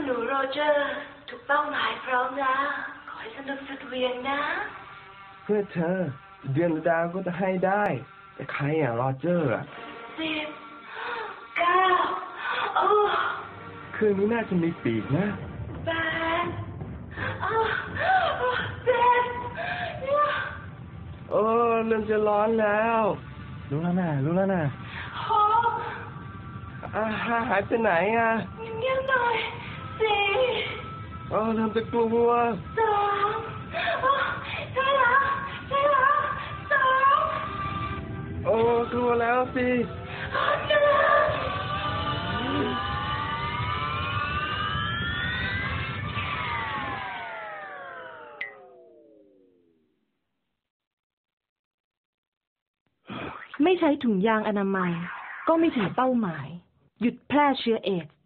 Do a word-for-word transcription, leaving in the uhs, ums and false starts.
หนูโรเจอร์ถูกเป้าหมายพร้อมแล้วขอให้สนุกสุดเวียงนะเพื่อเธอเดือนดาวก็จะให้ได้แต่ใครอ่ะโรเจอร์อ่ะสิบเก้าโอ้คืนนี้น่าจะมีปีกนะแปดเจ็ดโอ้เริ่มจะร้อนแล้วรู้แล้วนะรู้แล้วนะหกอ่าหายไปไหนอ่ะเงียบหน่อยสี่โอ้เริ่มจะกลัวสองใช่แล้วใช่แล้วสองโอ้กลัวแล้วสิหนึ่งไม่ใช้ถุงยางอนามัยก็ไม่ถึงเป้าหมายหยุดแพร่เชื้อเอดส์